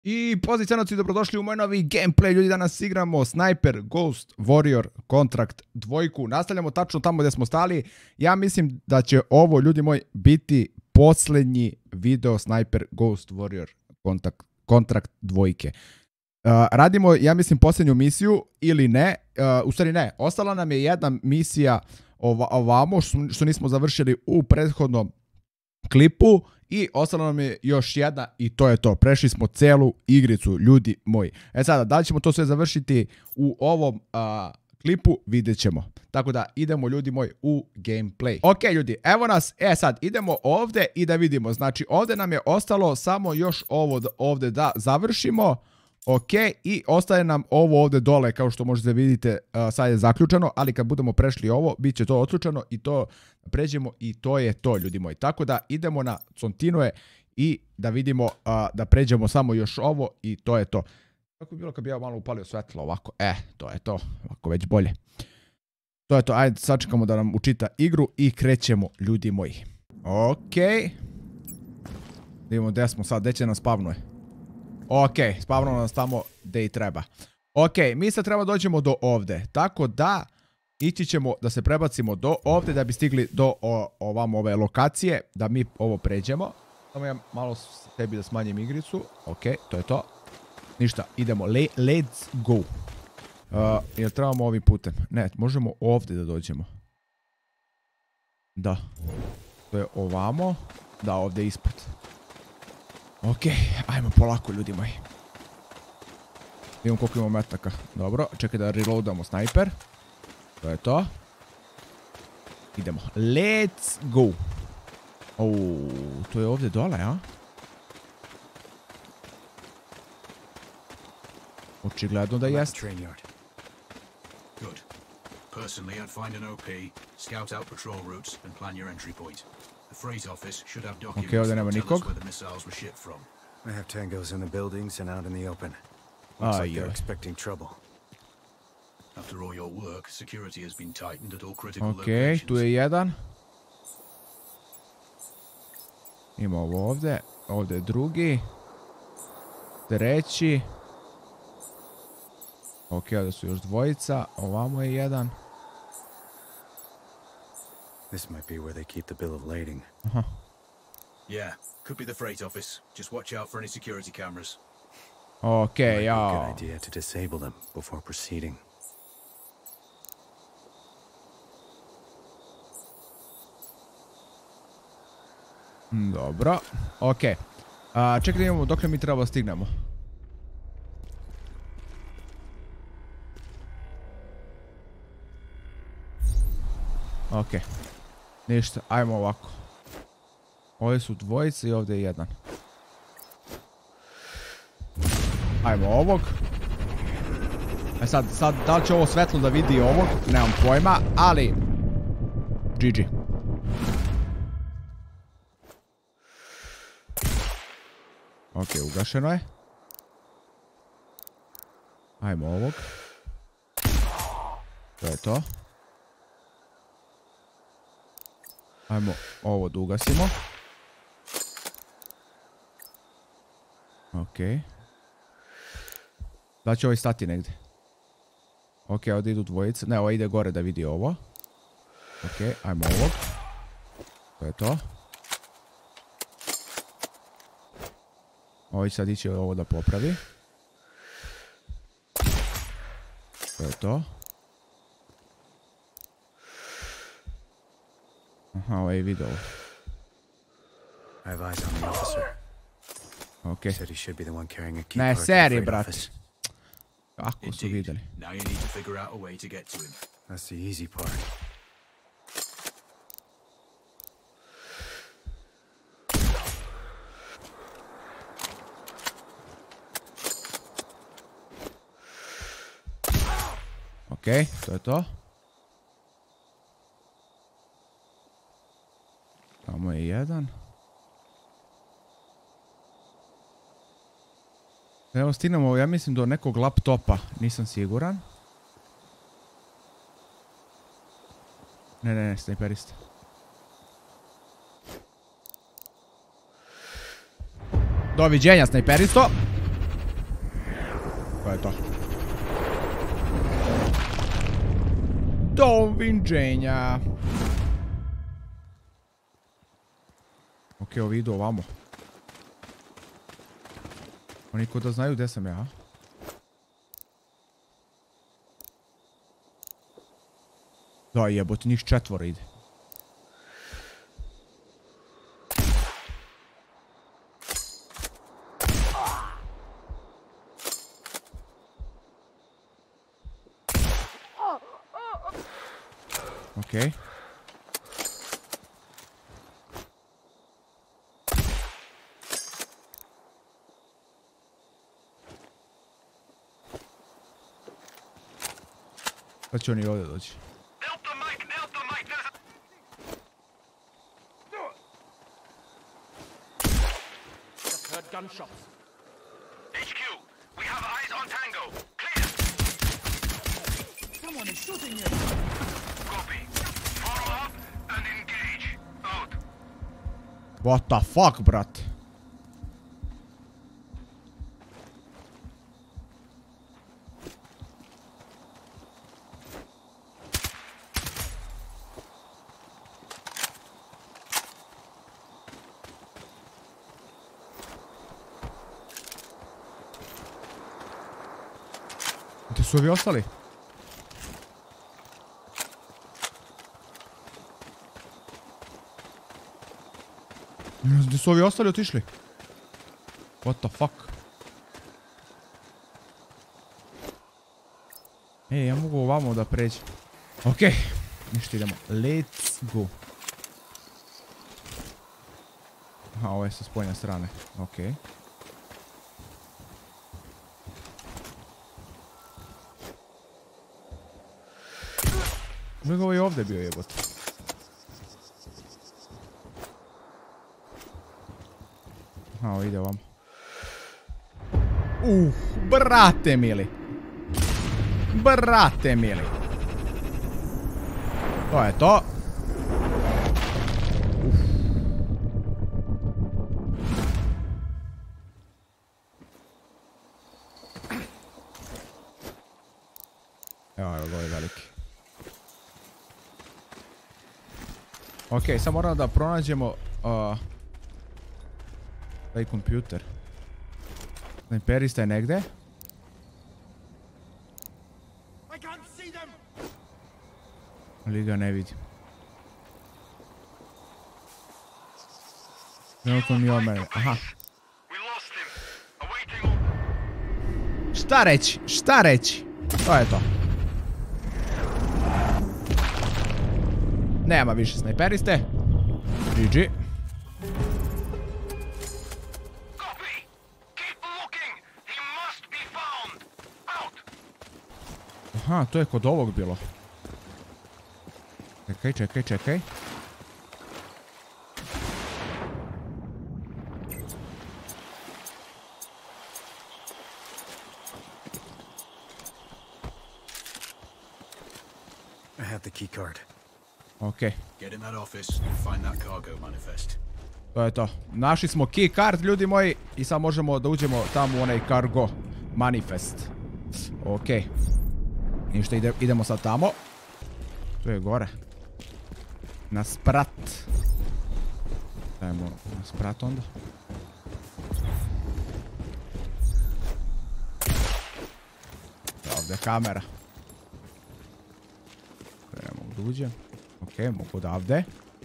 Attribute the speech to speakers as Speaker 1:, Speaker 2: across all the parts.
Speaker 1: I pozicionaci, dobrodošli u moj novi gameplay. Ljudi, danas igramo Sniper Ghost Warrior Contract 2. Nastavljamo tačno tamo gdje smo stali. Ja mislim da će ovo, ljudi moji, biti posljednji video Sniper Ghost Warrior Contract 2. Radimo, ja mislim, posljednju misiju ili ne. U stvari ne, ostala nam je jedna misija ovamo što nismo završili u prethodnom klipu. I ostalo nam je još jedna i to je to. Prešli smo celu igricu, ljudi moji. Sada, da li ćemo to sve završiti u ovom klipu, vidjet ćemo. Tako da idemo, ljudi moji, u gameplay. Ok, ljudi, evo nas. Sad, idemo ovdje i da vidimo. Znači, ovdje nam je ostalo samo još ovo ovdje da završimo. Ok, i ostaje nam ovo ovdje dole, kao što možete vidite, sad je zaključano, ali kad budemo prešli ovo, bit će to otključano i to pređemo i to je to, ljudi moji. Tako da idemo na continue i da vidimo da pređemo samo još ovo i to je to. Kako bi bilo kad bi ja malo upalio svetlo ovako? To je to, ovako već bolje. To je to, ajde sačekamo da nam učita igru i krećemo, ljudi moji. Ok. Da vidimo gdje smo sad, gdje će nam spavnuje. Ok, spavno nas tamo gdje i treba. Ok, mi sad treba dođemo do ovdje. Tako da ići ćemo da se prebacimo do ovdje da bi stigli do ovamo ove lokacije. Da mi ovo pređemo. Samo ja malo sebi da smanjim igricu. Ok, to je to. Ništa, idemo. Let's go. Jel trebamo ovim putem? Ne, možemo ovdje da dođemo. Da. To je ovamo. Da, ovdje ispod. Ok, ajmo polako, ljudi moji. Vidimo koliko imamo metaka. Dobro, čekaj da reloadamo sniper. To je to. Idemo. Let's go. To je ovdje dole, a? Očigledno da jest.
Speaker 2: Good. Personally, I'd find an OP, scout out patrol routes, and plan your entry point. The freight office should have documents that tell us where the missiles were shipped from.
Speaker 3: I have tangos in the buildings and out in the open. Looks like they're expecting trouble.
Speaker 2: After all your work, security has been tightened at all critical
Speaker 1: locations.
Speaker 2: locations.
Speaker 1: Ok, tu je jedan. Ima ovo ovdje. Ovdje je drugi. Treći. Ok, ovdje su još dvojica. Ovamo je jedan.
Speaker 3: This might be where they keep the bill of lading.
Speaker 2: Yeah, could be the freight office. Just watch out for any security cameras.
Speaker 1: Okay,
Speaker 3: Good idea to disable them before proceeding.
Speaker 1: Dobro, ok. Čekaj da imamo dok mi treba stignemo. Ok. Ništa, ajmo ovako. Ovdje su dvojice i ovdje je jedan. Ajmo ovog. Sad, da li će ovo svetlo da vidi ovog? Nemam pojma, ali... GG. Ok, ugašeno je. Ajmo ovog. To je to. Ajmo ovo da ugasimo. Ok. Da će ovaj stati negdje. Ok, ovdje idu dvojice. Ne, ovo ide gore da vidi ovo. Ok, ajmo ovog. To je to. Ovo će sad ići ovo da popravi. To je to. Aha, ovo je video.
Speaker 3: I have eyes on the officer.
Speaker 1: Ok.
Speaker 3: Said he should be the one carrying a key
Speaker 1: Ne,
Speaker 3: card to the
Speaker 1: seri,
Speaker 3: freight
Speaker 1: brat.
Speaker 3: office.
Speaker 1: Kako su vidjeli?
Speaker 2: Now you need to figure out a way to get to him.
Speaker 3: That's the easy part.
Speaker 1: Ok, to je to. Tamo je jedan. Evo stignemo, ja mislim, do nekog laptopa. Nisam siguran. Ne, snajperista. Doviđenja, snajperisto. To je to. Doviđenja. Ok, ovi idu ovamo. Oni ko da znaju gdje sam ja. Da jebote, njih 4 ide. Ok. Sad će oni ovdje doći.
Speaker 4: Gunshots. HQ, we have eyes on Tango. Clear. Someone is shooting you. Copy. Follow up and engage. Out.
Speaker 1: What the fuck, brat? Gdje su ovi ostali? Gdje su ovi ostali otišli? What the fuck? Ej, ja mogu ovamo da pređem. Okej, ništa idemo. Let's go. Aha, ovo je sa spoljne strane. Okej. Uvijek ovo je ovdje bio jebote. Aha, ovo ide ovamo. Brate mili. Brate mili. To je to. Evo ga je veliki. Ok, sad moramo da pronađemo taj kompjuter. Snajperista je negdje. Ali ga ne vidim. Trenutno mi od mene. Aha. Šta reći? Šta reći? To je to. Nema više snajperiste. GG. Aha, to je kod ovog bilo. Čekaj, čekaj, čekaj.
Speaker 3: I have the key card.
Speaker 1: Okay.
Speaker 2: Get in that office and find that cargo manifest.
Speaker 1: To je to. Našli smo key card, ljudi moji, i sad možemo da uđemo tamo u onaj cargo manifest. Okej. Ništa, idemo sad tamo. Tu je gore. Na sprat. Dajmo na sprat onda. Ovdje je kamera. Ne mogu da uđem. Okej, mogu odavde.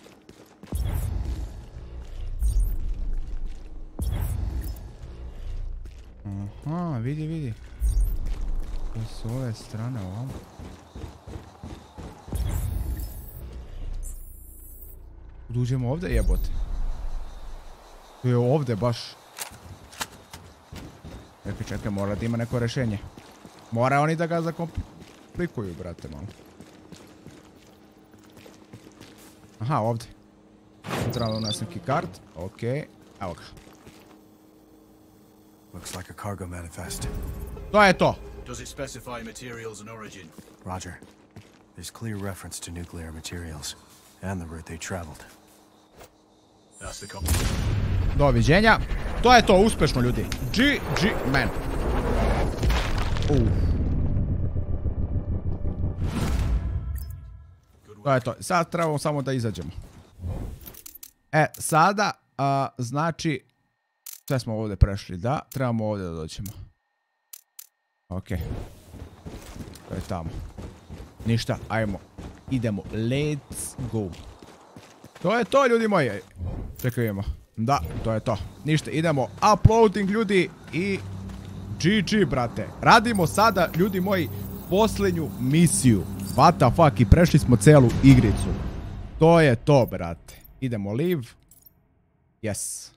Speaker 1: Aha, vidi, vidi. To s ove strane ovamo. Uđemo ovdje, jebote. To je ovdje baš. Čekaj, čekaj, mora da ima neko rješenje. Mora oni da ga zakomplikuju, brate, malo. Aha, ovdje. Trebamo nas neki kart. Okej, evo ga.
Speaker 3: Looks like a cargo manifest.
Speaker 1: To je to.
Speaker 2: Does it specify materials and origin?
Speaker 3: Roger. There's clear reference to nuclear materials and the route they traveled.
Speaker 2: That's the copy.
Speaker 1: Doviđenja. To je to, uspješno, ljudi. GG, man. To je to. Sad trebamo samo da izađemo. Sada, znači, sve smo ovdje prešli, da. Trebamo ovdje da dođemo. Ok. To je tamo. Ništa, ajmo. Idemo. Let's go. To je to, ljudi moji. Čekajmo. Da, to je to. Ništa, idemo. Uploading, ljudi. I GG, brate. Radimo sada, ljudi moji, posljednju misiju. What the fuck, i prešli smo celu igricu. To je to, brate. Idemo live. Yes.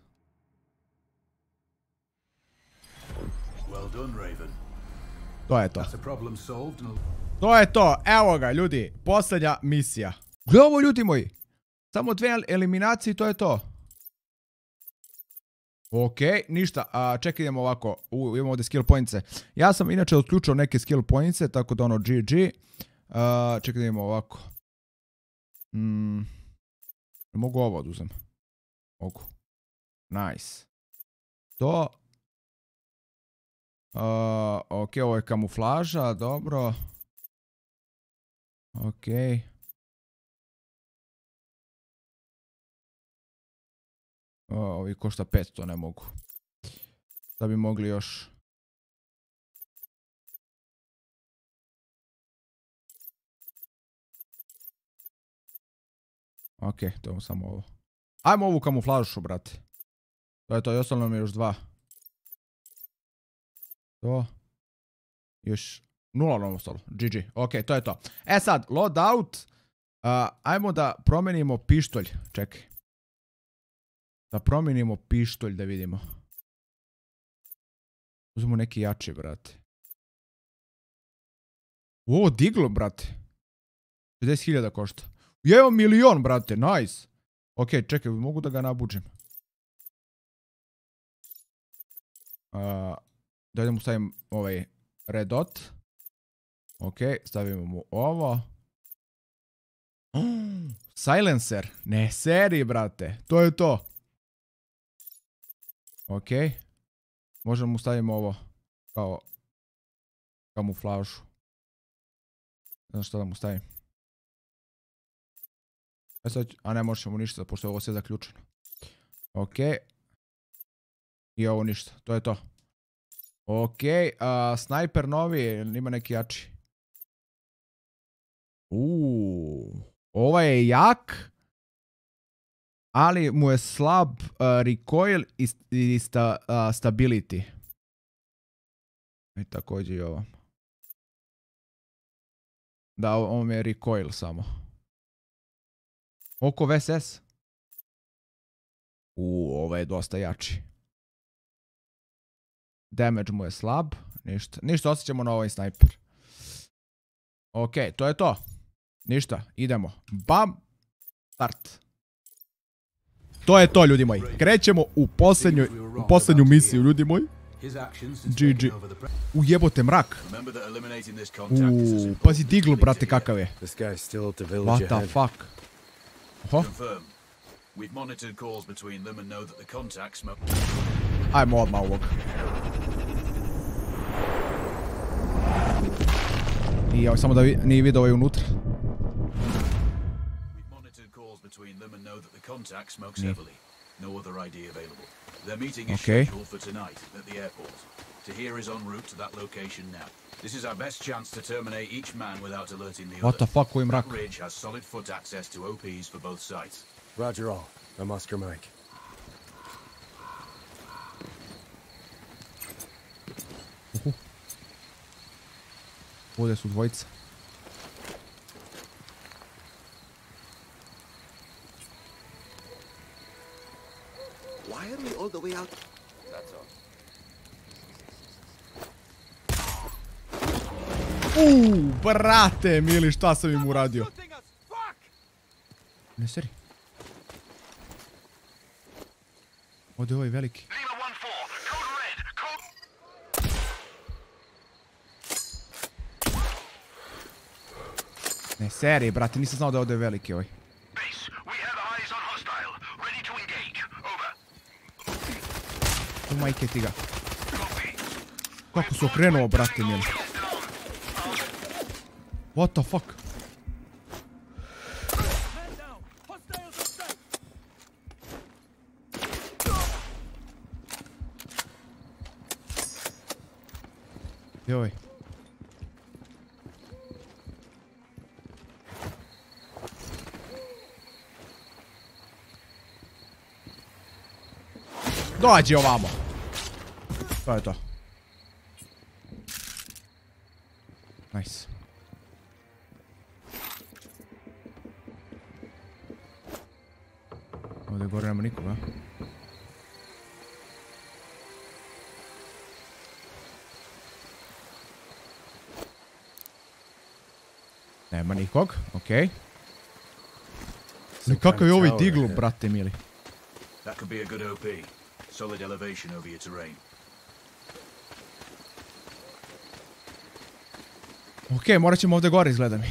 Speaker 2: Well done, Raven.
Speaker 1: To je to.
Speaker 2: That's a problem solved.
Speaker 1: To je to. Evo ga, ljudi. Posljednja misija. Gle ovo, ljudi moji. Samo 2 eliminacije i to je to. Ok, ništa. Čekaj, idemo ovako. Imamo ovdje skill pointse. Ja sam inače odključao neke skill pointse, tako da ono GG. Čekaj, idemo ovako. Mogu ovo oduzem. Mogu. Nice. To. Ok, ovo je kamuflaža, dobro. Ok. Ovi košta 5, to ne mogu. Da bi mogli još. Ok, to je samo ovo. Ajmo ovu kamuflažu, brate. To je to, i ostalo nam je još 2. To. Još 0 nam ostalo. GG. Ok, to je to. Sad, loadout. Ajmo da promenimo pištolj. Čekaj. Da promenimo pištolj da vidimo. Uzmemo neki jači, brate. O, diglo, brate. 60.000 košta. Evo 1.000.000, brate, nice. Ok, čekaj, mogu da ga nabuđem. Da idemo stavim ovaj red dot. Ok, stavimo mu ovo. Silencer. Ne, seri, brate. To je to. Ok. Možemo mu stavimo ovo kao kamuflažu. Ne znam što da mu stavim. A ne možemo ništa, pošto je ovo sve zaključeno. Ok. I ovo ništa, to je to. Ok, snajper novi, ima neki jači. Ovaj je jak, ali mu je slab recoil i stability. I također i ovo. Da, ovo je recoil samo. Oko VSS. Ovo je dosta jači. Damage mu je slab. Ništa, osjećamo na ovaj snajper. Ok, to je to. Ništa, idemo. Bam. Start. To je to, ljudi moji. Krećemo u posljednju misiju, ljudi moji. GG. Jebote, mrak. Pazi diglu, brate, kakav je. What the fuck. Oho. Ajmo odmah ovog. I samo da nije vidio ovaj unutra. Okay.
Speaker 2: This is our best chance to terminate each man without alerting the
Speaker 1: What the fuck, koji mrak?
Speaker 2: That ridge has solid foot access to OPs for both sides.
Speaker 3: Roger all. I'm Oscar Mike.
Speaker 1: Ovdje su dvojica.
Speaker 5: Why are we all the way out? That's all.
Speaker 1: Brate, mili, šta sam im uradio? Ne, seri. Ovdje je ovaj veliki. Ne, seri, brate, nisam znao da je ovdje veliki ovaj. U majke ti ga. Kako su okrenuo, brate mili. What the fuck? Joj. Dođi ovamo. To je to. Nice. Ovdje gore nema nikoga. Nema nikog, okej. Kakav je ovaj diglu, brate mili.
Speaker 2: That could be a good OP. Solid elevation over your terrain.
Speaker 1: Okej, morat ćemo ovdje gore, izgleda mi.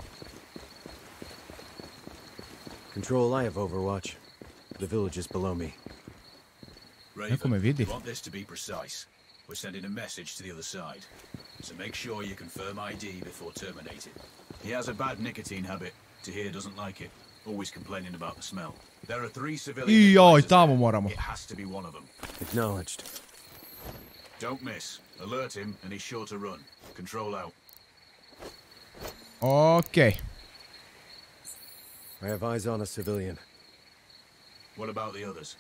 Speaker 3: Control, I have overwatch. The village is below me.
Speaker 1: Neko me vidi.
Speaker 2: You want this to be precise. We're sending a message to the other side. So make sure you confirm ID before terminating. He has a bad nicotine habit. Tahir doesn't like it. Always complaining about the smell. There are 3 civilian
Speaker 1: Joj,
Speaker 2: advisors
Speaker 1: tamo
Speaker 2: there.
Speaker 1: moramo.
Speaker 2: It has to be one of them.
Speaker 3: Acknowledged.
Speaker 2: Don't miss. Alert him and he's sure to run. Control out.
Speaker 1: Okej.
Speaker 3: I have eyes on a civilian.
Speaker 2: What about the others?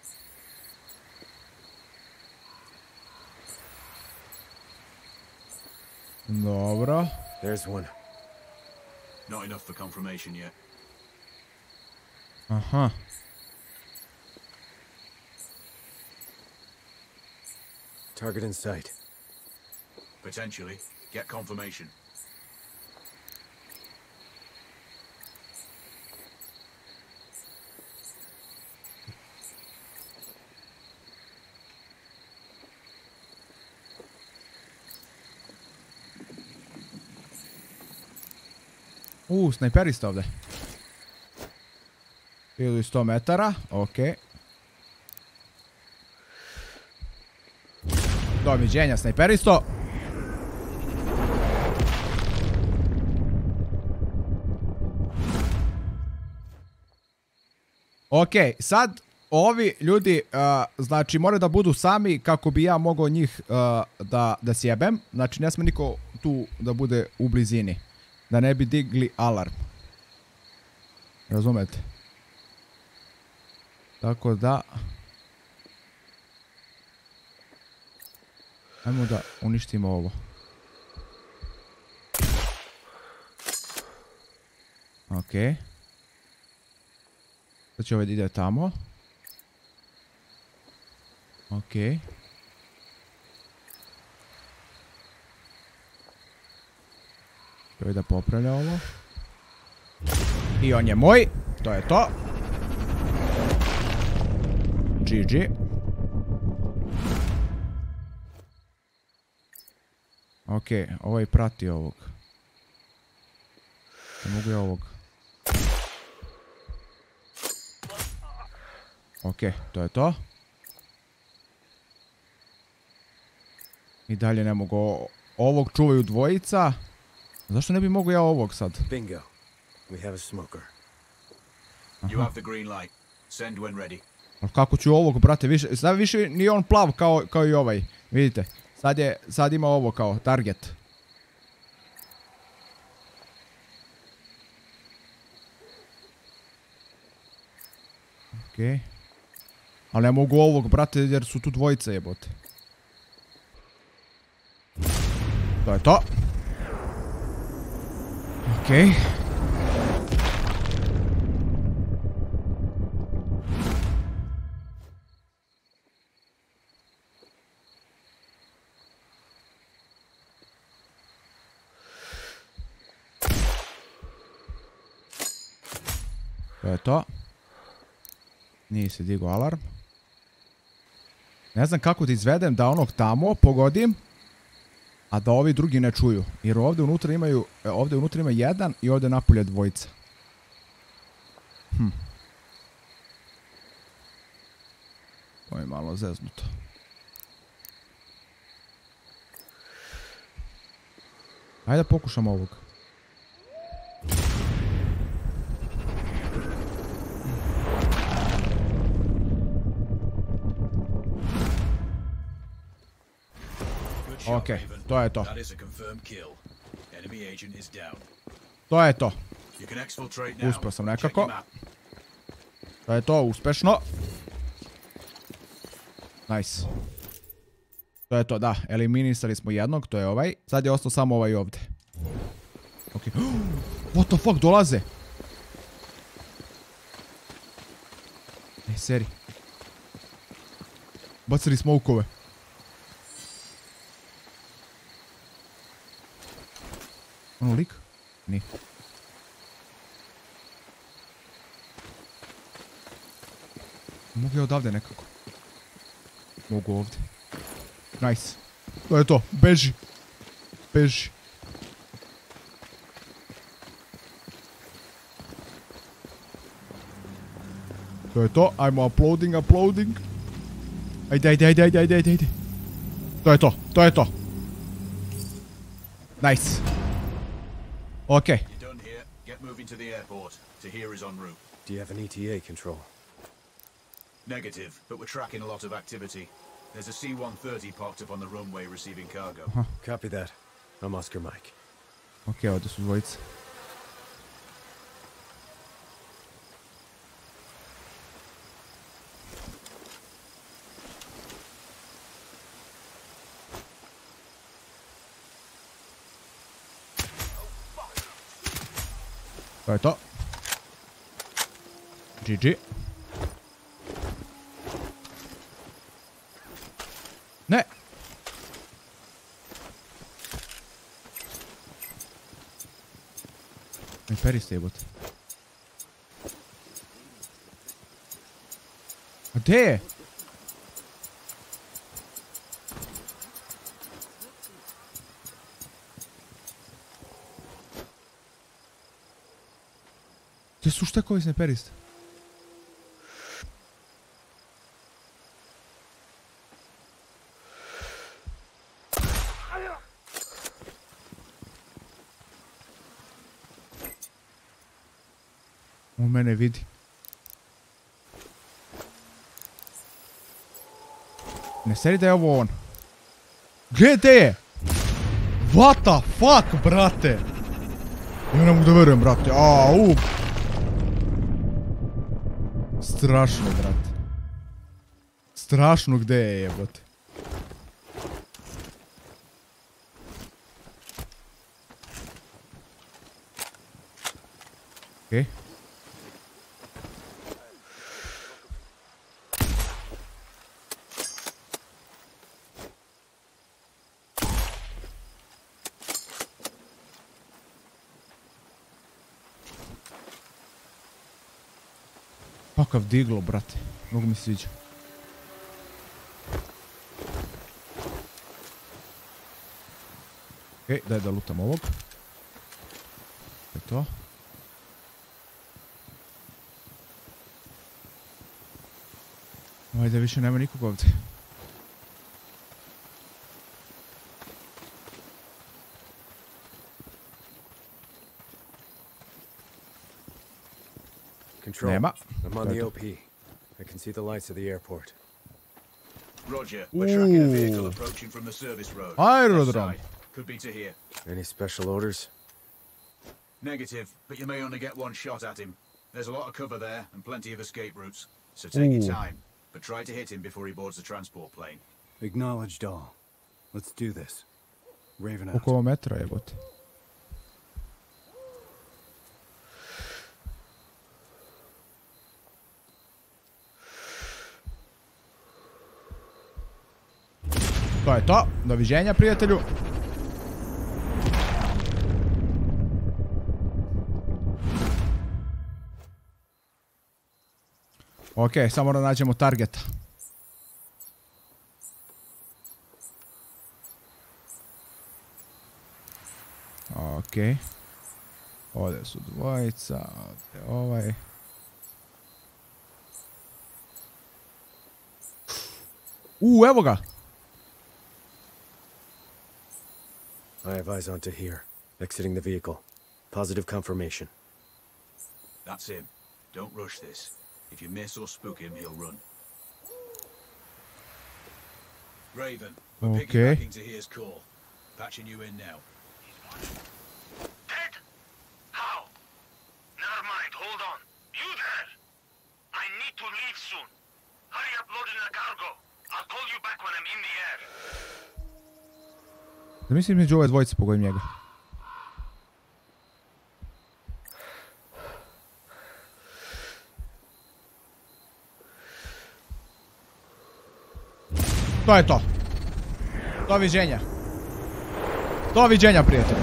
Speaker 1: Dobro.
Speaker 3: There's one.
Speaker 2: Not enough for confirmation yet.
Speaker 1: Aha.
Speaker 3: Target in sight.
Speaker 2: Potentially. Get confirmation.
Speaker 1: Snajperista ovdje. 1100 metara, okej. Doviđenja, snajperisto. Okej, sad ovi ljudi, znači moraju da budu sami kako bi ja mogao njih da sjebem. Znači ne sme niko tu da bude u blizini. Da ne bi digli alarm. Razumete? Tako da... Ajmo da uništimo ovo. Okej. Sad će ovaj da ide tamo. Okej. Ovaj da popravlja ovo. I on je moj. To je to. GG. Okej, ovaj prati ovog. Ne mogu ja ovog. Okej, to je to. I dalje ne mogu. Ovog čuvaju dvojica. Zašto ne bi mogu ja ovog sad?
Speaker 3: Bingo. We have a smoker.
Speaker 2: You have the green light. Send when ready.
Speaker 1: Kako ću ovog, brate, više, sad više ni on plav kao i ovaj. Vidite, sad ima ovo kao target. Okej. Ali ne mogu ovog, brate, jer su tu dvojice, jebote. To je to. Okej. To je to. Nije se digao alarm. Ne znam kako da izvedem da onog tamo pogodim, a da ovi drugi ne čuju. Jer ovdje unutra imaju, ovdje unutra ima jedan i ovdje napolje dvojica. Ovo je malo zeznuto. Ajde da pokušamo ovog. Ok, to je to.
Speaker 2: That is a confirmed kill. Enemy agent is down.
Speaker 1: To je to.
Speaker 2: You can exfiltrate now.
Speaker 1: Uspio sam
Speaker 2: Check
Speaker 1: nekako.
Speaker 2: your map.
Speaker 1: To je to, uspešno. Nice. To je to, da. Eliminisali smo jednog, to je ovaj. Sad je ostao samo ovaj ovdje. Ok. What the fuck, dolaze? Seri. Bacili smokove. Ono lik? Nije. Mogu ja odavde nekako? Mogu ovdje. Nice. To je to. Beži. Beži. To je to. Ajmo uploading. Ajde. To je to. Nice. Okay.
Speaker 2: You're done here. Get moving to the airport. Tahir is en route.
Speaker 3: Do you have an ETA control?
Speaker 2: Negative, but we're tracking a lot of activity. There's a C-130 parked up on the runway receiving cargo.
Speaker 3: Copy that. I'm Oscar Mike.
Speaker 1: Ok, ovdje su dvojice. To je to. GG. Ne! Ne peri se jebote. A gdje je? Gdje su štekovi snajperiste? On mene vidi. Ne seri da je ovo on. Gdje je? What the fuck, brate? Ja ne mogu da verujem, brate. Au. Strašno, brate. Strašno gdje je, jebote. Okej. Kakav diglo, brate. Mnogo mi sviđa. Okej, daj da lutam ovog. To je to. Ajde, više nema nikog ovdje.
Speaker 3: Control.
Speaker 1: Nema.
Speaker 3: I'm on the OP. I can see the lights of the airport.
Speaker 2: Roger. We're tracking a vehicle approaching from the service road.
Speaker 1: Aerodrom.
Speaker 2: Left side. Could be Tahir.
Speaker 3: Any special orders?
Speaker 2: Negative, but you may only get one shot at him. There's a lot of cover there and plenty of escape routes. So take your time, but try to hit him before he boards the transport plane.
Speaker 3: Acknowledged all. Let's do this. Raven out.
Speaker 1: Oko metra jebote. To je to. Doviđenja, prijatelju. Ok, samo da nađemo targeta. Ok. Ovdje su dvojica, ovdje ovaj. Evo ga!
Speaker 3: I have eyes on Tahir. Exiting the vehicle. Positive confirmation.
Speaker 2: That's him. Don't rush this. If you miss or spook him, he'll run. Raven, we're piggybacking to here's call. Patching you in now.
Speaker 4: Dead? How? Never mind, hold on. You there? I need to leave soon. Hurry up loading the cargo. I'll call you back when I'm in the air.
Speaker 1: Da mislim među ove dvojice pogodim njega. To je to. Doviđenja. Doviđenja, prijatelji.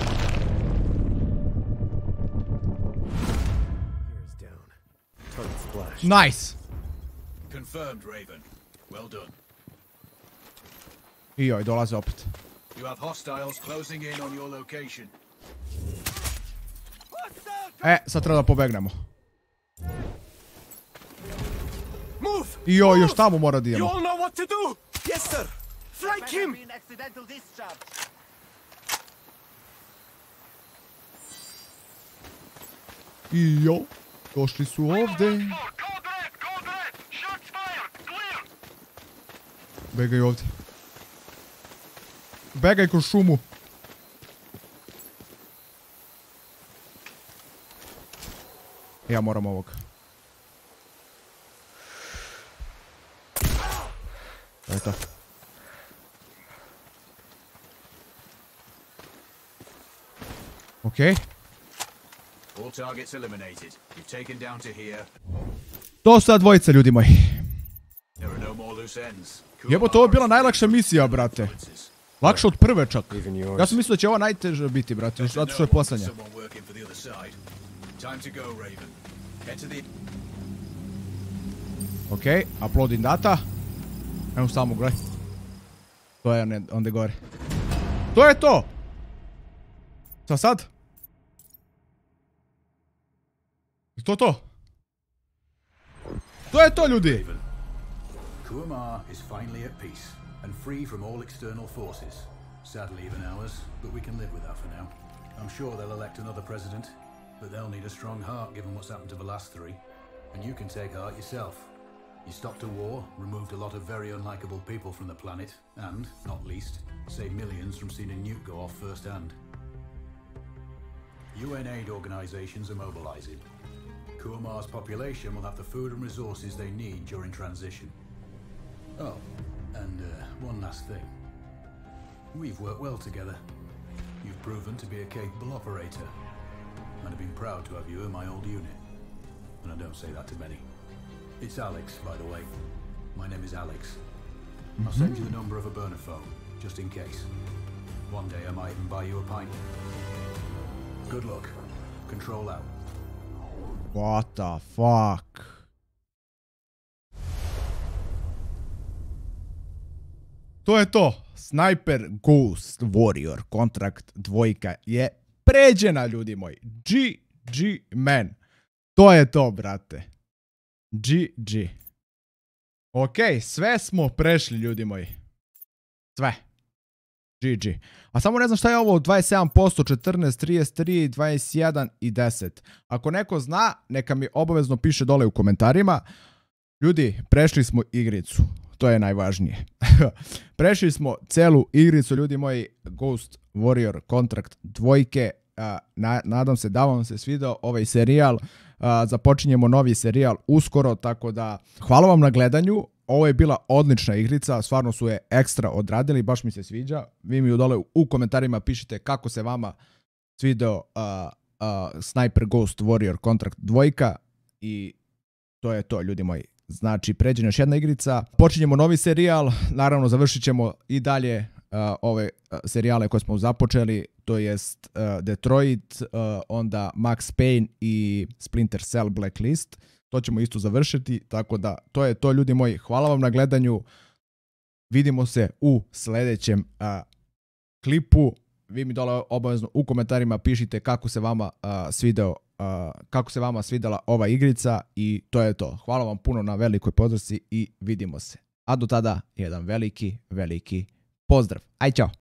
Speaker 1: Nice.
Speaker 2: Confirmed, Raven. Well done.
Speaker 1: I joj, dolaze opet.
Speaker 2: You have hostiles closing in on your location.
Speaker 1: Sad treba da pobegnemo.
Speaker 3: Move!
Speaker 1: I joj, još tamo mora da idemo.
Speaker 3: You all know what to do! Yes, sir! Flank him!
Speaker 1: I jo, došli su ovde.
Speaker 4: Code red! Shots fired! Clear!
Speaker 1: Begaj ovde. Begaj kroz šumu. Ja moram ovog. To je to. Okej.
Speaker 2: All targets eliminated. You've taken down to here.
Speaker 1: To su sad dvojica, ljudi moji.
Speaker 2: There are no more loose ends.
Speaker 1: Jebo, to je bila najlakša misija, brate. Lakša od prve čak. Ja sam mislio da će ova najteža biti, brate, zato što je poslednja. Okej, uploading data. Evo samo gledaj. To je onda gore. To je to! Šta sad? To to? To je to, ljudi!
Speaker 2: Kuamar is finally at peace and free from all external forces. Sadly, even ours, but we can live with that for now. I'm sure they'll elect another president, but they'll need a strong heart given what's happened to the last three. And you can take heart yourself. You stopped a war, removed a lot of very unlikable people from the planet, and, not least, saved millions from seeing a nuke go off firsthand. UN aid organizations are mobilizing. Kuamar's population will have the food and resources they need during transition. Oh, and one last thing. We've worked well together. You've proven to be a capable operator. And I've been proud to have you in my old unit. And I don't say that to many. It's Alex, by the way. My name is Alex. I'll send you the number of a burner phone, just in case. One day I might even buy you a pint. Good luck. Control out.
Speaker 1: What the fuck? To je to. Sniper Ghost Warrior Contract 2 je pređena, ljudi moji. GG man. To je to, brate. GG. Okej, sve smo prešli, ljudi moji. Sve. GG. A samo ne znam šta je ovo 27%, 14, 33, 21 i 10. Ako neko zna, neka mi obavezno piše dole u komentarima. Ljudi, prešli smo igricu. To je najvažnije. Prešli smo celu igricu, ljudi moji, Ghost Warrior Contract 2. Nadam se da vam se svidao ovaj serijal. Započinjemo novi serijal uskoro, tako da hvala vam na gledanju. Ovo je bila odlična igrica, stvarno su je ekstra odradili, baš mi se sviđa. Vi mi dole u komentarima pišite kako se vama svidao Sniper Ghost Warrior Contract 2. I to je to, ljudi moji. Znači, pređena još jedna igrica. Počinjemo novi serijal, naravno završit ćemo i dalje ove serijale koje smo započeli, to jest Detroit, onda Max Payne i Splinter Cell Blacklist. To ćemo isto završiti, tako da to je to, ljudi moji. Hvala vam na gledanju. Vidimo se u sljedećem klipu. Vi mi dole obavezno u komentarima pišite kako se vama svidela ova igrica i to je to. Hvala vam puno na velikoj podršci i vidimo se. A do tada jedan veliki pozdrav. Aj, čao!